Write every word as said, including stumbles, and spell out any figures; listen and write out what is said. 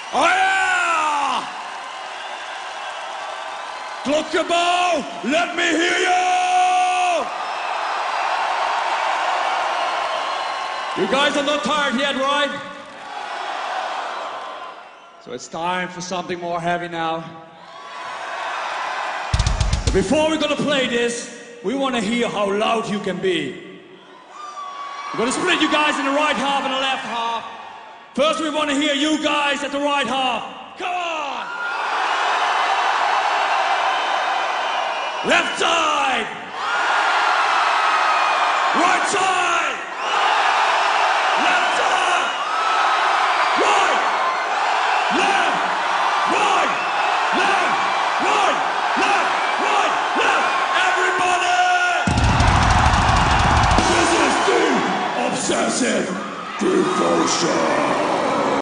Oh yeah! Klokkenbouw, let me hear you! You guys are not tired yet, right? So it's time for something more heavy now. But before we're gonna play this, we want to hear how loud you can be. We're gonna split you guys in the right half and the left half. First, we want to hear you guys at the right half. Come on! Left side! Right side! Left side! Right! Left! Right! Left! Right! Left! Right! Left! Everybody! This is the Obsessive Devotion!